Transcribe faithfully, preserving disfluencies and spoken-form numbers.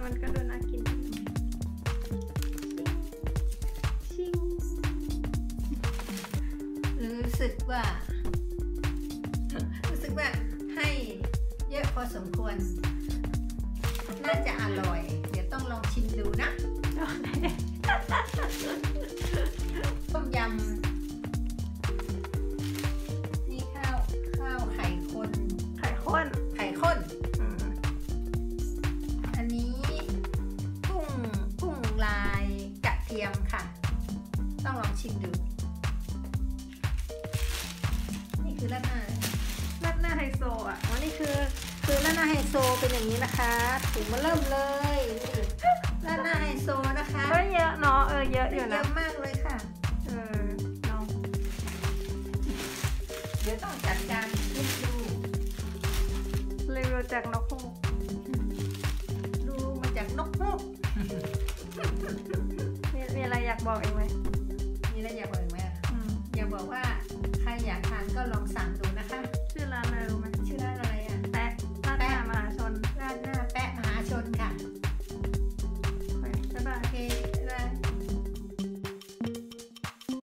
มันก็ดูน่ากินชิงรู้สึกว่ารู้สึกว่าให้เยอะพอสมควรน่าจะอร่อยเดี๋ยวต้องลองชิมดูนะต้มยำนี่ข้าวข้าวไข่ข้นไข่ข้นไข่ข้นอันนี้กุ้งกุ้งลายกระเทียมค่ะต้องลองชิมดูนี่คือราดหน้าราดหน้าไฮโซอ่ะอ๋อนี่คือคือราดหน้าไฮโซเป็นอย่างนี้นะคะถึงมาเริ่มเลยราดหน้าไฮโซนะคะก็เยอะเนาะเออเยอะอยู่นะเยอะมากเลยค่ะเออลองเดี๋ยวต้องจัดการคิดดูรีวิวจากนกฮูกดูมาจากนกฮูกมีมีอะไรอยากบอกเองไหมมีอะไรอยากบอกอีกไหมอยากบอกว่าใครอยากทานก็ลองสั่ง